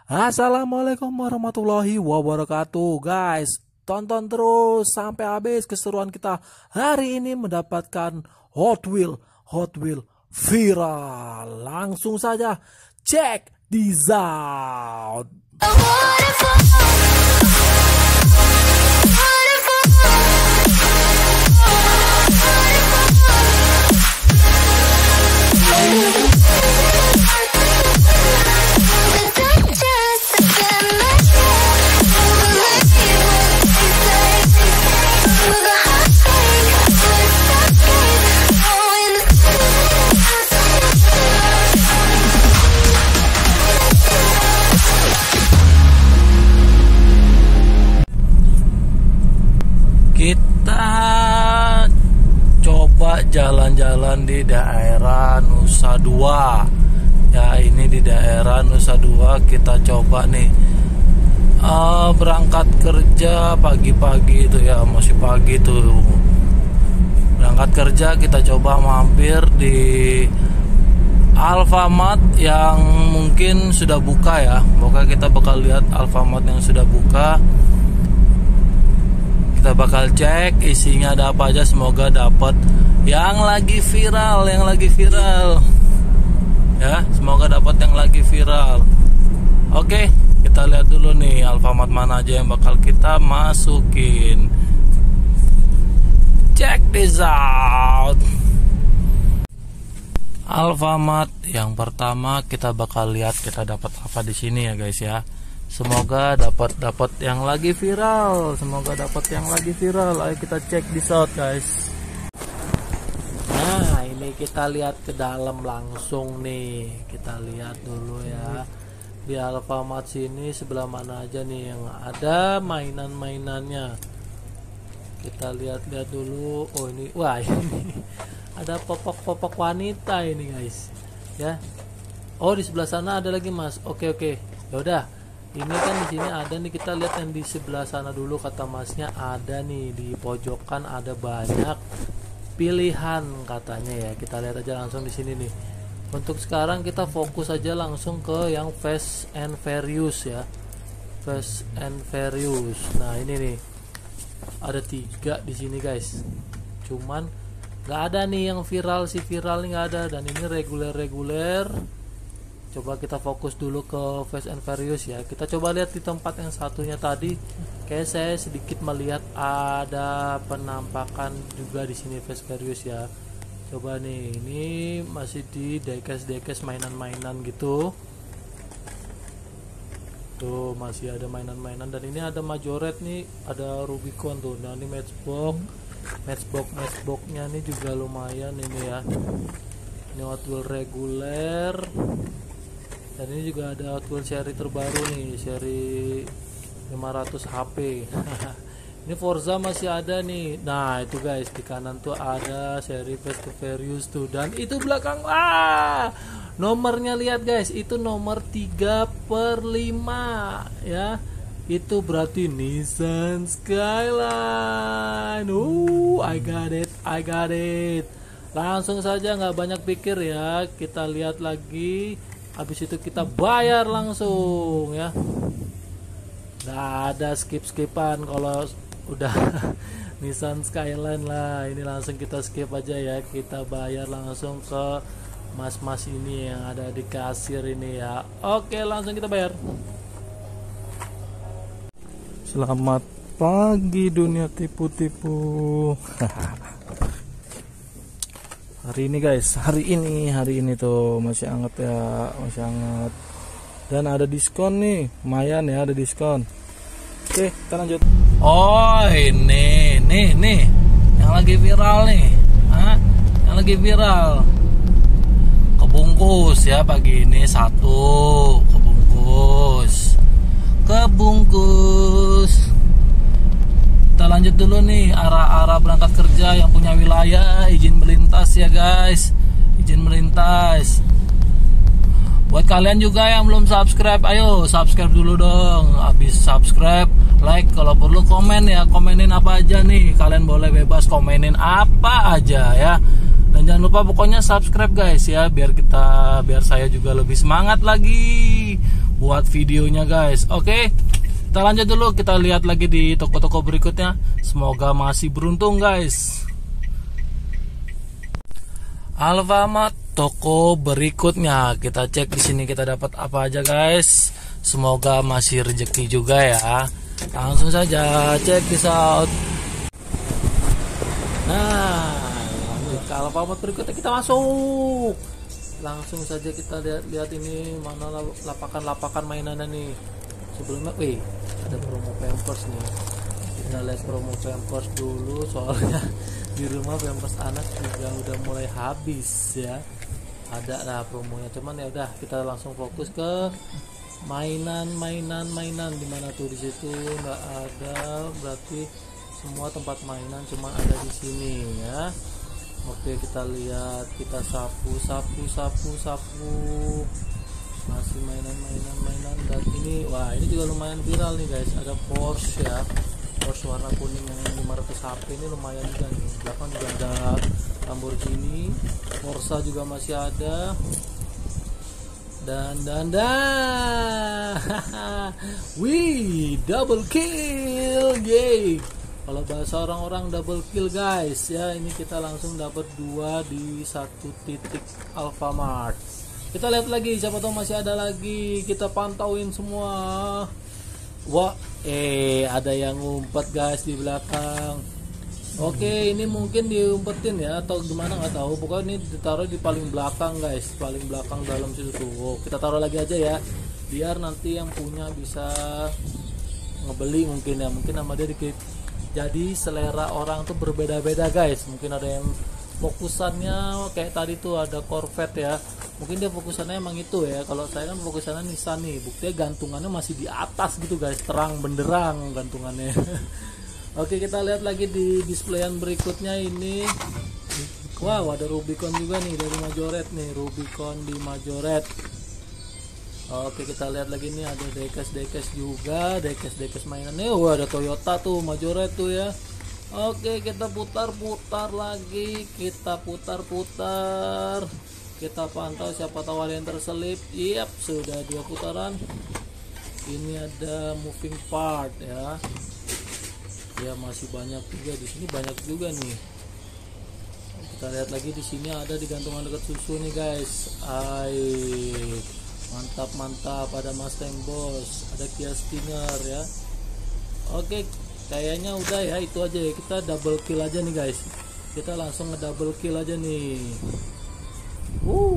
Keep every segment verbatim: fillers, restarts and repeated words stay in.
Assalamualaikum warahmatullahi wabarakatuh. Guys, tonton terus sampai habis keseruan kita hari ini mendapatkan Hot Wheel Hot Wheel viral. Langsung saja cek this out. Kita coba jalan-jalan di daerah Nusa Dua. Ya, ini di daerah Nusa Dua kita coba nih uh, berangkat kerja pagi-pagi itu ya, masih pagi tuh. Berangkat kerja kita coba mampir di Alfamart yang mungkin sudah buka ya. Pokoknya kita bakal lihat Alfamart yang sudah buka. Kita bakal cek isinya ada apa aja, semoga dapat yang lagi viral, yang lagi viral. Ya, semoga dapat yang lagi viral. Oke, kita lihat dulu nih Alfamart mana aja yang bakal kita masukin. Check this out. Alfamart yang pertama kita bakal lihat kita dapat apa di sini ya guys ya. Semoga dapat dapat yang lagi viral, semoga dapat yang lagi viral. Ayo kita cek this out guys. Nah, ini kita lihat ke dalam langsung nih. Kita lihat dulu ya. Di Alfamart sini sebelah mana aja nih yang ada mainan-mainannya. Kita lihat-lihat dulu. Oh, ini wah ini ada popok-popok wanita ini guys. Ya. Oh, di sebelah sana ada lagi, Mas. Oke, oke. Ya udah. Ini kan di sini ada nih, kita lihat yang di sebelah sana dulu, kata Masnya ada nih di pojokan ada banyak pilihan katanya ya. Kita lihat aja langsung di sini nih. Untuk sekarang kita fokus aja langsung ke yang Fast and Furious ya. Fast and Furious. Nah, ini nih. Ada tiga di sini guys. Cuman nggak ada nih yang viral, si viral nih nggak ada, dan ini reguler-reguler. Coba kita fokus dulu ke Fast and Furious ya. Kita coba lihat di tempat yang satunya tadi. Kayak saya sedikit melihat ada penampakan juga di sini Fast Furious ya. Coba nih, ini masih di diecast-diecast mainan-mainan gitu. Tuh masih ada mainan-mainan, dan ini ada Majoret nih, ada Rubicon tuh. Nah, ini Matchbox, Matchbox, Matchboxnya nih juga lumayan ini ya. Ini Hot Wheel reguler. Dan ini juga ada Hot Wheels seri terbaru nih, seri lima ratus H P. Ini Forza masih ada nih. Nah, itu guys, di kanan tuh ada seri Fast and Furious tuh. Dan itu belakang, ah, nomornya lihat guys, itu nomor tiga per lima ya. Itu berarti Nissan Skyline. Uh, I got it, I got it. Langsung saja, nggak banyak pikir ya. Kita lihat lagi. Habis itu kita bayar langsung ya. Nggak ada skip-skipan kalau udah Nissan Skyline lah. Ini langsung kita skip aja ya. Kita bayar langsung ke mas-mas ini yang ada di kasir ini ya. Oke, langsung kita bayar. Selamat pagi dunia tipu-tipu. Hari ini guys, hari ini, hari ini tuh masih hangat ya, masih hangat. Dan ada diskon nih, lumayan ya, ada diskon. Oke, kita lanjut. Oh, ini, nih, nih, yang lagi viral nih, Hah? yang lagi viral. Kebungkus ya pagi ini satu, kebungkus, kebungkus. Kita lanjut dulu nih, arah-arah berangkat kerja yang punya wilayah izin melintas ya guys, izin melintas. Buat kalian juga yang belum subscribe, ayo subscribe dulu dong. Habis subscribe, like, kalau perlu komen ya, komenin apa aja nih, kalian boleh bebas komenin apa aja ya. Dan jangan lupa pokoknya subscribe guys ya, biar kita biar saya juga lebih semangat lagi buat videonya guys. Oke, kita lanjut dulu, kita lihat lagi di toko-toko berikutnya. Semoga masih beruntung guys. Alfamart toko berikutnya, kita cek di sini kita dapat apa aja guys. Semoga masih rezeki juga ya. Langsung saja cek this out. Nah, lanjut ke Alfamart berikutnya, kita masuk. Langsung saja kita lihat-lihat ini mana lapakan-lapakan mainannya nih. Sebelumnya, wih, ada promo Pampers nih. Kita lihat promo Pampers dulu, soalnya di rumah Pampers anak juga udah mulai habis ya. Ada lah promonya, cuman ya udah kita langsung fokus ke mainan, mainan, mainan. Dimana tuh di situ nggak ada, berarti semua tempat mainan cuma ada di sini ya. Oke, kita lihat, kita sapu, sapu, sapu, sapu. Masih mainan, mainan, mainan. Dan ini, wah ini juga lumayan viral nih guys. Ada Porsche ya, Porsche warna kuning yang lima ratus H P ini lumayan juga nih. Belakang juga ada Lamborghini, Corsa juga masih ada. Dan dan dan, wih, double kill, yay. Kalau bahasa orang-orang double kill guys ya. Ini kita langsung dapat dua di satu titik Alfamart. Kita lihat lagi, siapa tahu masih ada lagi. Kita pantauin semua. Wah, eh ada yang ngumpet guys di belakang. Oke, ini mungkin diumpetin ya atau gimana nggak tahu. Pokoknya ini ditaruh di paling belakang guys, paling belakang dalam situ tuh. Oh, kita taruh lagi aja ya, biar nanti yang punya bisa ngebeli mungkin ya. Mungkin nama dia dikit. Jadi selera orang tuh berbeda-beda guys. Mungkin ada yang fokusannya kayak tadi tuh ada Corvette ya. Mungkin dia fokusannya emang itu ya. Kalau saya kan fokusannya Nissan nih. Buktinya gantungannya masih di atas gitu guys, terang benderang gantungannya. Oke, kita lihat lagi di displayan berikutnya ini. Wow, ada Rubicon juga nih dari Majoret nih, Rubicon di Majoret. Oke, kita lihat lagi nih ada diecast-diecast juga, diecast-diecast mainannya. Oh, ada Toyota tuh Majoret tuh ya. Oke, kita putar-putar lagi, kita putar-putar. Kita pantau siapa tahu ada yang terselip. Yap, sudah dua putaran. Ini ada moving part ya. Ya masih banyak juga di sini, banyak juga nih. Kita lihat lagi di sini ada di gantungan dekat susu nih guys. Ay, mantap mantap, ada Mustang Boss, ada Kia Stinger ya. Oke, kayaknya udah ya, itu aja ya. Kita double kill aja nih guys. Kita langsung nge-double kill aja nih. Wuh.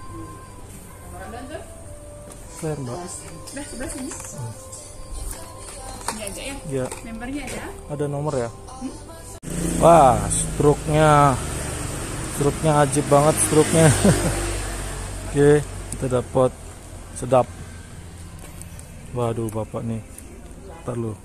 Keren banget. Sebelah sebelah sini. Hmm. Ini aja ya. Ya. Membernya ada. Ada nomor ya. Hmm? Wah, stroke-nya, stroke-nya ajib banget stroke-nya. Oke, kita dapat sedap. Waduh, bapak nih. Ntar lu.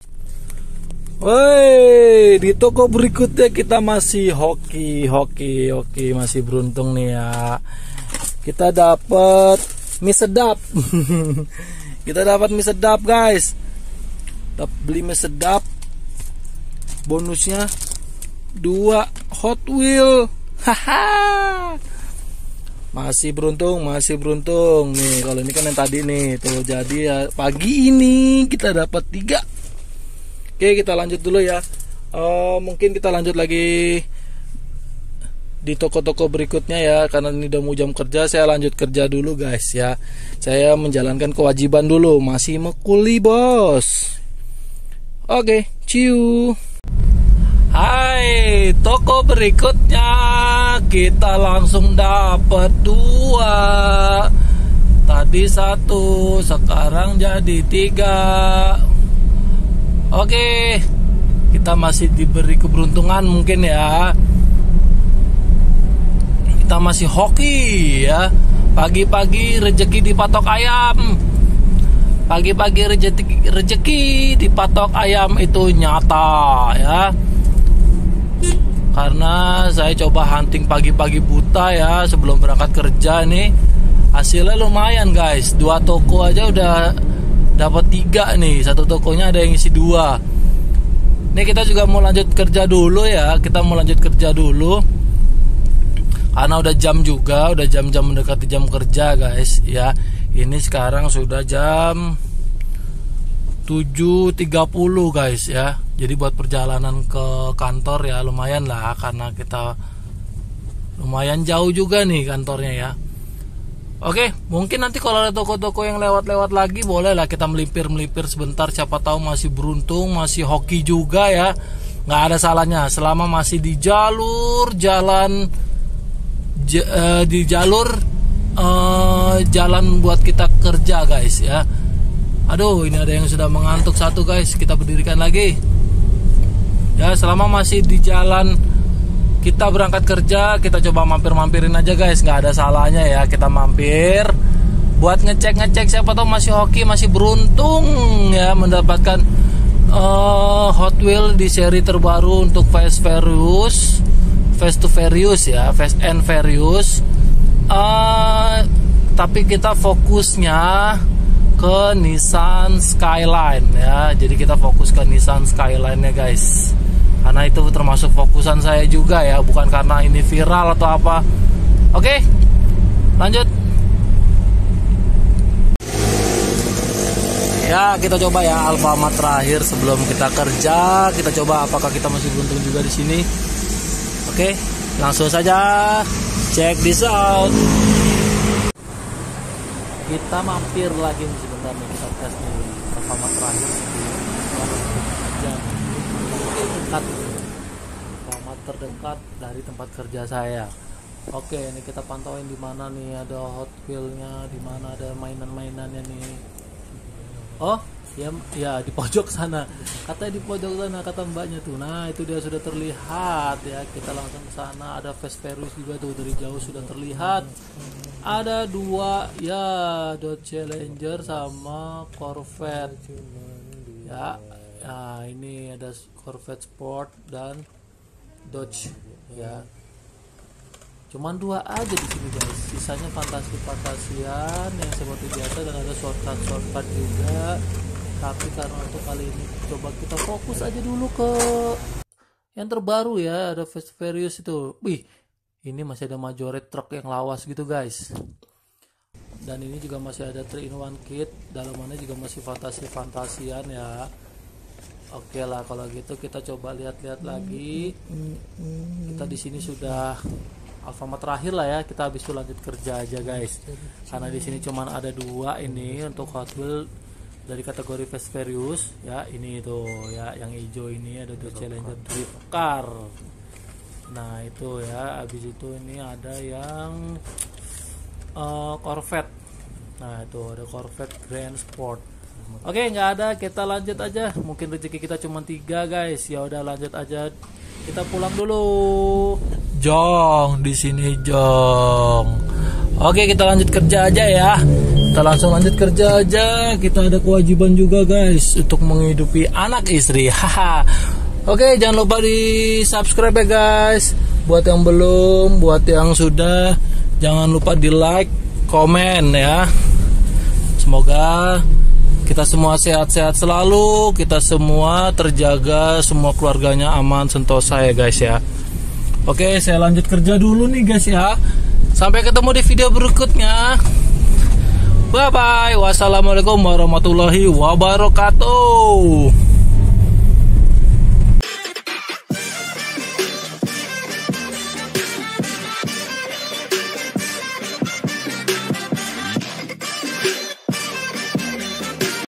Woi, di toko berikutnya kita masih hoki, hoki, hoki, masih beruntung nih ya. Kita dapat mie sedap. Kita dapat mie sedap guys. Beli mie sedap, bonusnya dua Hot Wheel. Haha, masih beruntung, masih beruntung nih. Kalau ini kan yang tadi nih tuh, jadi ya pagi ini kita dapat tiga. Oke, kita lanjut dulu ya. Uh, mungkin kita lanjut lagi di toko-toko berikutnya ya, karena ini udah mau jam kerja. Saya lanjut kerja dulu guys ya. Saya menjalankan kewajiban dulu, masih mekuli bos. Oke, ciu. Hai, toko berikutnya kita langsung dapat dua. Tadi satu, sekarang jadi tiga. Oke, kita masih diberi keberuntungan mungkin ya. Kita masih hoki ya. Pagi-pagi rezeki dipatok ayam. Pagi-pagi rezeki, rezeki dipatok ayam itu nyata ya. Karena saya coba hunting pagi-pagi buta ya sebelum berangkat kerja nih. Hasilnya lumayan guys. Dua toko aja udah dapat tiga nih. Satu tokonya ada yang isi dua. Nih kita juga mau lanjut kerja dulu ya. Kita mau lanjut kerja dulu. Karena udah jam juga, udah jam-jam mendekati jam kerja guys ya. Ini sekarang sudah jam tujuh tiga puluh guys ya. Jadi buat perjalanan ke kantor ya lumayan lah, karena kita lumayan jauh juga nih kantornya ya. Oke, mungkin nanti kalau ada toko-toko yang lewat-lewat lagi, boleh lah kita melipir-melipir sebentar. Siapa tahu masih beruntung, masih hoki juga ya. Nggak ada salahnya selama masih di jalur jalan j uh, di jalur uh, jalan buat kita kerja guys ya. Aduh, ini ada yang sudah mengantuk satu guys. Kita berdirikan lagi. Ya, selama masih di jalan kita berangkat kerja, kita coba mampir-mampirin aja guys. Nggak ada salahnya ya kita mampir buat ngecek-ngecek, siapa tahu masih hoki, masih beruntung ya mendapatkan uh, Hot Wheels di seri terbaru untuk Fast Furious, Fast to Furious ya, Fast and Furious. Uh, tapi kita fokusnya ke Nissan Skyline ya. Jadi kita fokus ke Nissan Skyline ya guys. Karena itu termasuk fokusan saya juga ya, bukan karena ini viral atau apa. Oke, lanjut. Ya, kita coba ya Alfamart terakhir sebelum kita kerja. Kita coba apakah kita masih beruntung juga di sini. Oke, langsung saja check this out. Kita mampir lagi nih sebentar nih, kita tes nih Alfamart terakhir kerja. Dekat, Alfamart terdekat dari tempat kerja saya. Oke, ini kita pantauin di mana nih ada Hot Wheels-nya, di mana ada mainan-mainannya nih. Oh, ya, ya di pojok sana. Katanya di pojok sana kata mbaknya tuh. Nah, itu dia sudah terlihat ya. Kita langsung ke sana. Ada Fast Furious juga tuh, dari jauh sudah terlihat. Ada dua ya, Dodge Challenger sama Corvette. Ya. Nah, ini ada Corvette Sport dan Dodge ya. Cuman dua aja di sini guys. Sisanya fantasi-fantasian yang seperti biasa, dan ada shortcut-shortcut juga. Tapi karena untuk kali ini coba kita fokus aja dulu ke yang terbaru ya, ada Fast Furious itu. Wih, ini masih ada Majorette truck yang lawas gitu guys. Dan ini juga masih ada three in one kit. Dalamannya juga masih fantasi-fantasian ya. Oke lah, kalau gitu kita coba lihat-lihat lagi. Kita di sini sudah Alfamart terakhir lah ya. Kita habis itu lanjut kerja aja guys. Karena di sini cuman ada dua ini untuk Hot Wheels dari kategori Fast Furious ya. Ini itu ya, yang hijau ini ada Dodge Challenger Drift Car. Nah itu ya. Habis itu ini ada yang uh, Corvette. Nah itu ada Corvette Grand Sport. Oke, nggak ada, kita lanjut aja. Mungkin rezeki kita cuma tiga guys. Ya udah lanjut aja. Kita pulang dulu. Jong di sini Jong. Oke, kita lanjut kerja aja ya. Kita langsung lanjut kerja aja. Kita ada kewajiban juga guys untuk menghidupi anak istri. Haha. Oke, jangan lupa di subscribe ya guys. Buat yang belum, buat yang sudah, jangan lupa di like, komen ya. Semoga kita semua sehat-sehat selalu, kita semua terjaga, semua keluarganya aman sentosa ya guys ya. Oke, saya lanjut kerja dulu nih guys ya. Sampai ketemu di video berikutnya. Bye bye. Wassalamualaikum warahmatullahi wabarakatuh.